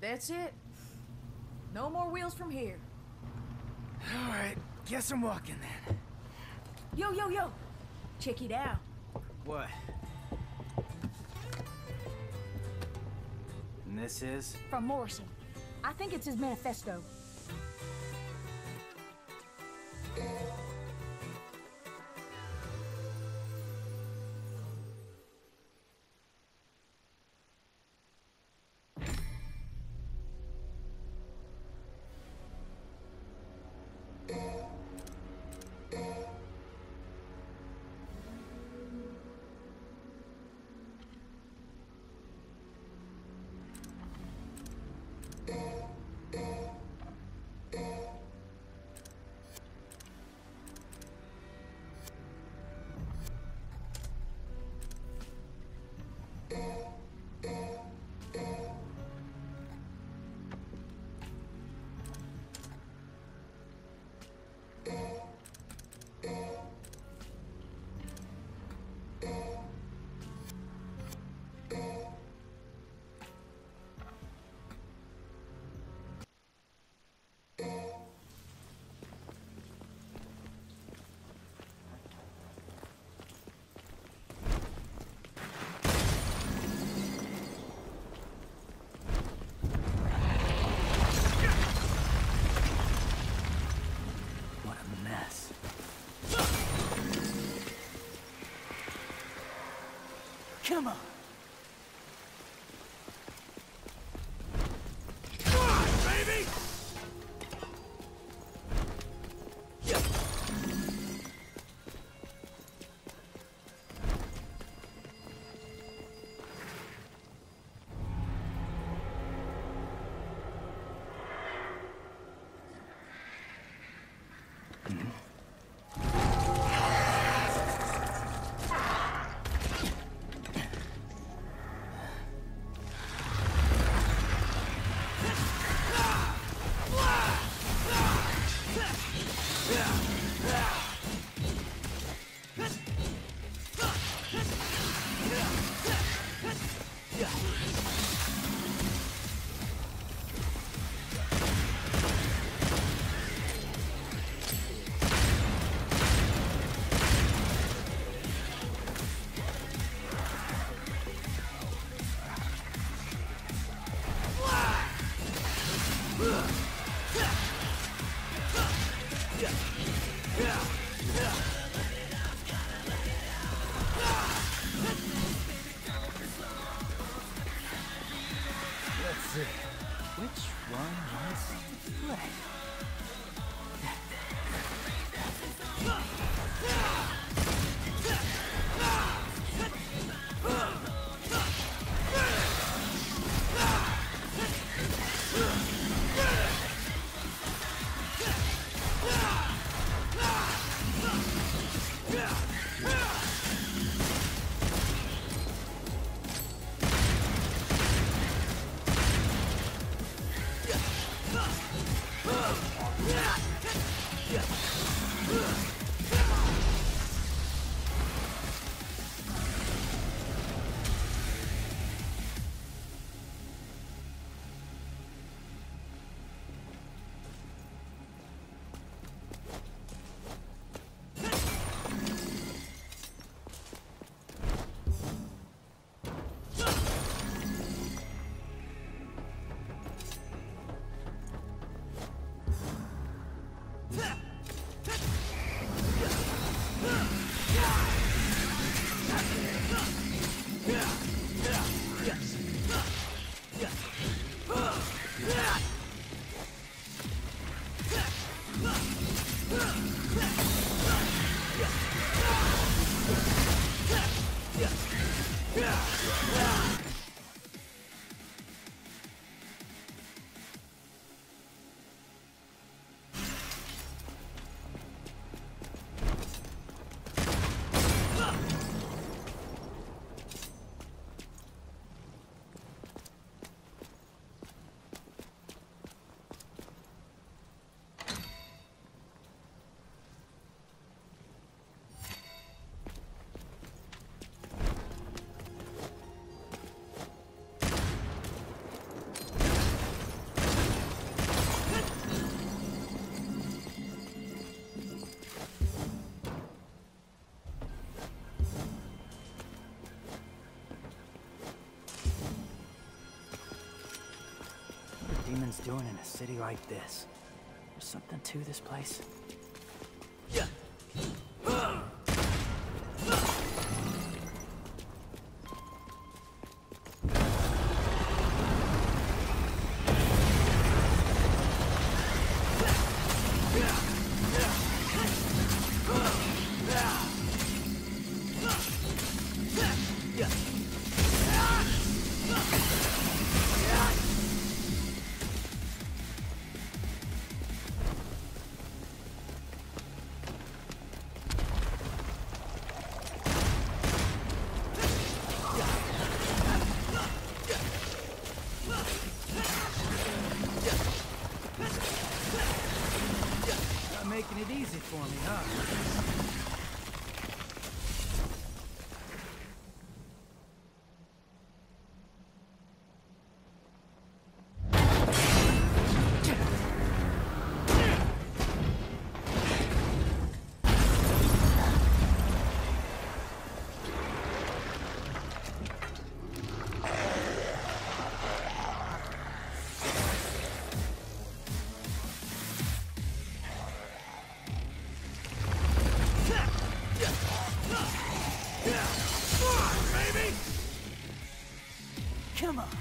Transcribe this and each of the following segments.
That's it. No more wheels from here. Alright, guess I'm walking then. Yo, yo, yo! Check it out. What? And this is? From Morrison. I think it's his manifesto. Come on! Baby! Let's see. Which one wants to play? doing in a city like this? There's something to this place. Making it easy for me, huh? Come on.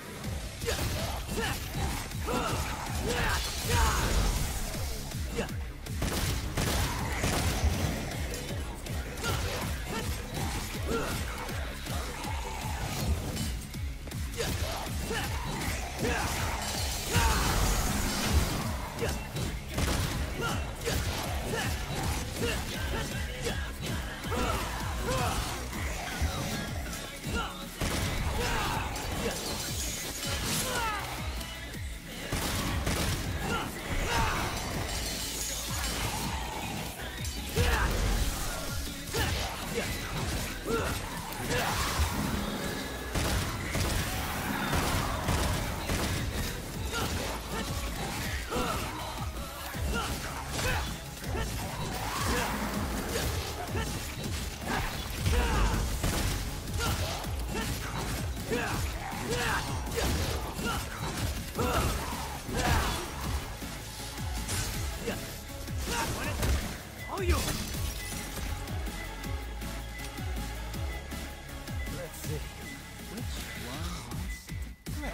Oh, you! Let's see. Which one wants to play?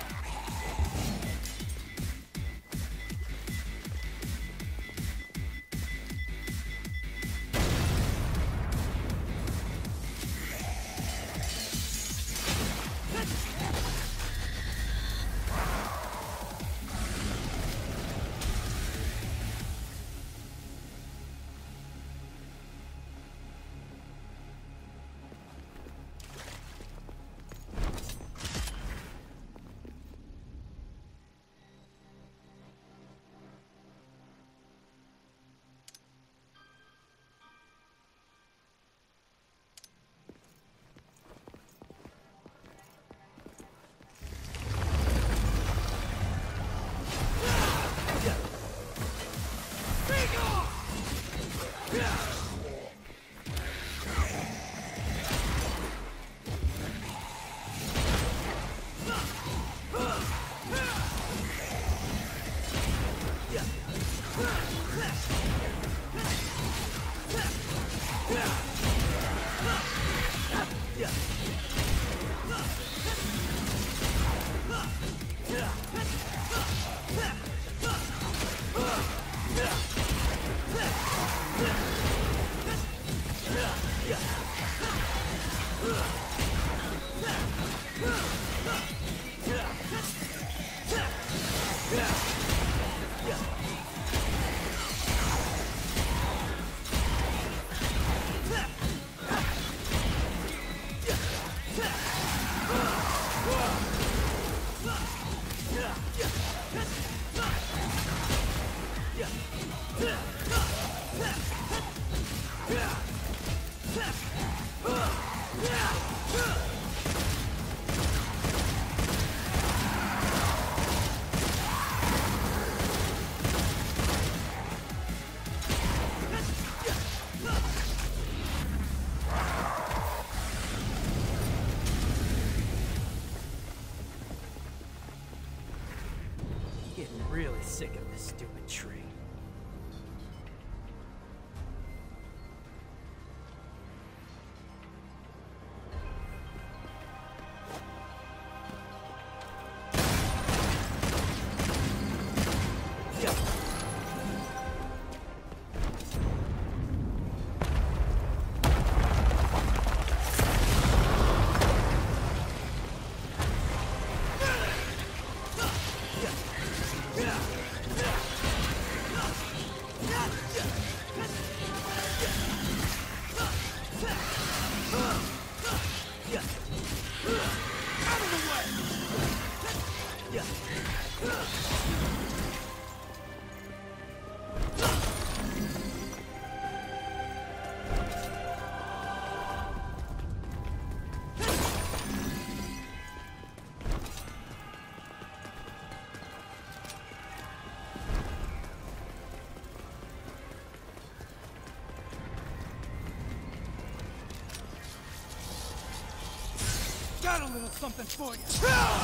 got a little something for you.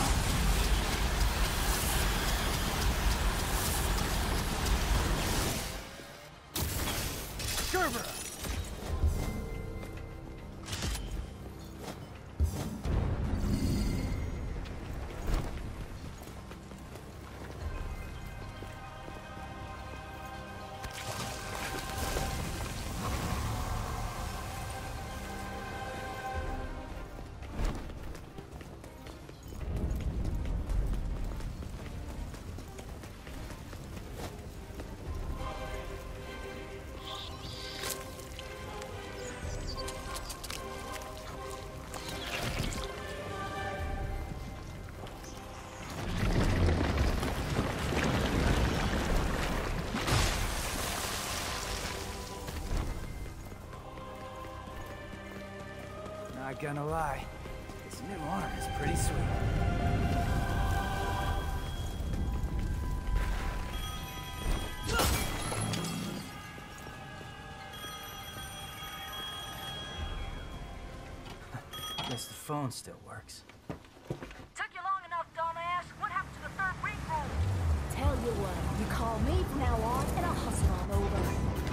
Gerber! Not gonna lie, this new arm is pretty sweet. Guess the phone still works. Took you long enough, dumbass. What happened to the third ring room? Tell you what, you call me from now on, and I'll hustle on over.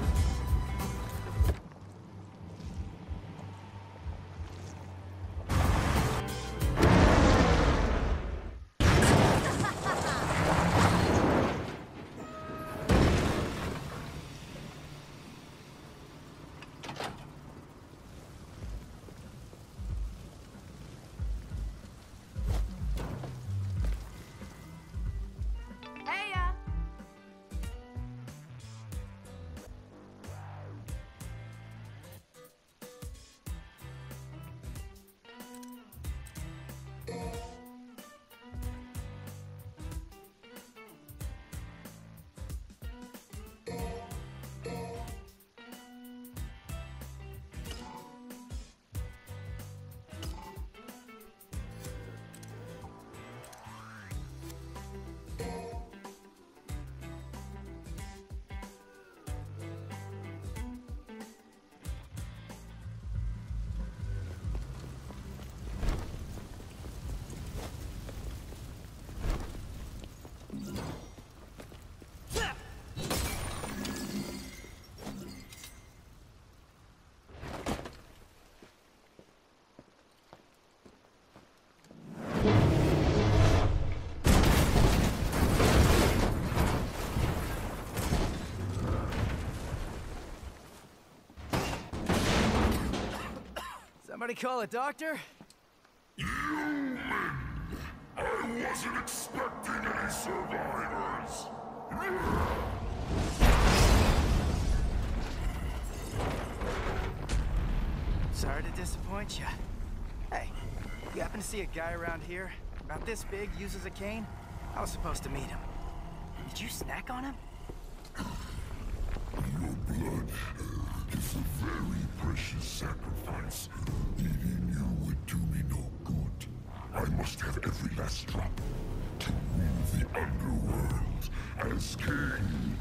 Somebody call a doctor? Human! I wasn't expecting any survivors! Sorry to disappoint you. Hey, you happen to see a guy around here? About this big, uses a cane? I was supposed to meet him. Did you snack on him? Your blood is a very precious sacrifice. Eating you would do me no good. I must have every last drop to rule the underworld as king.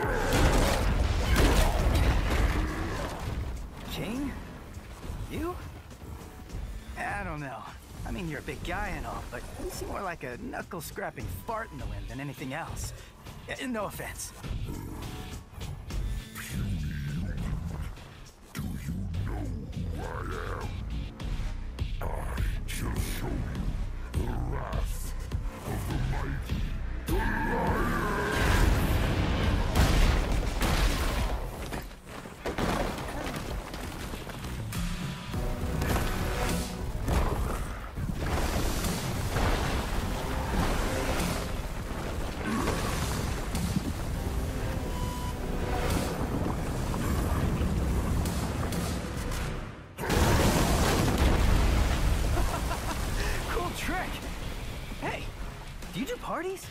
King? You? I don't know. I mean, you're a big guy and all, but you seem more like a knuckle-scrapping fart in the wind than anything else. No offense. Do you know who I am? I shall show you the wrath of the mighty Goliath! Trick! Hey, do you do parties?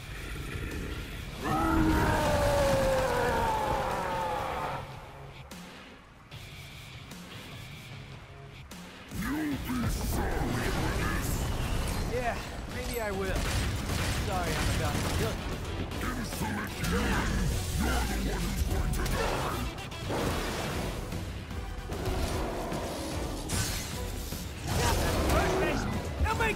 You'll be sorry for this! Yeah, maybe I will. Sorry I'm about to kill you. Insolent human! You're the one who's going to die! Now make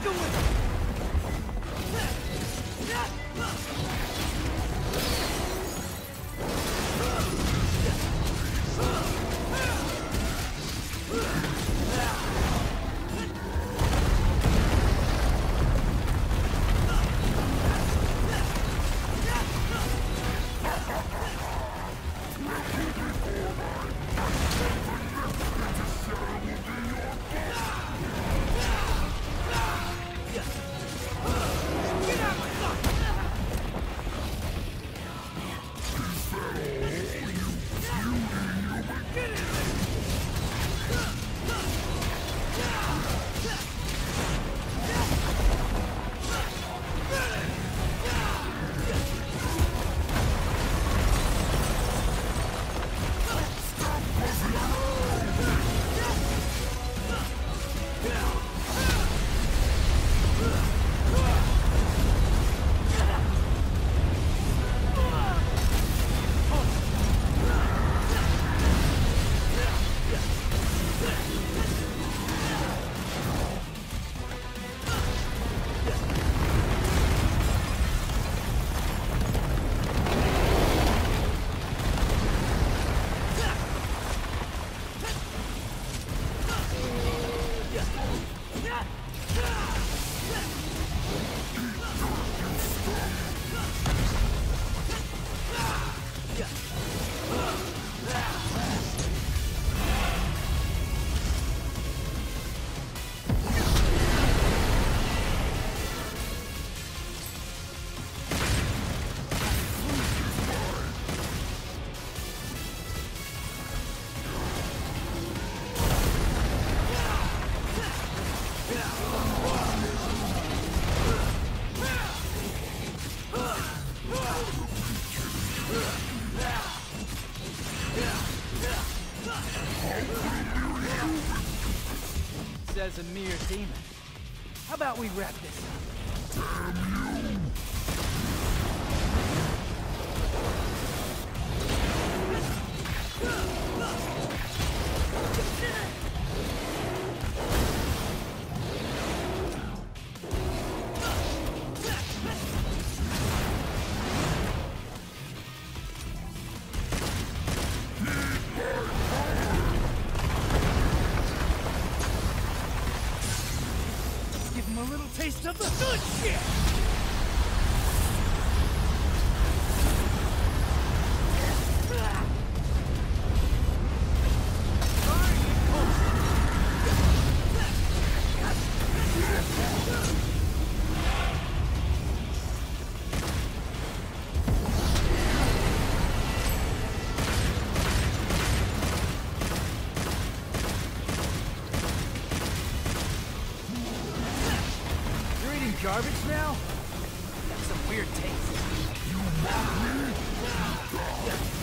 Says a mere demon. How about we wrap this up? Give him a little taste of the good shit! Garbage now? That's some weird taste. You want me?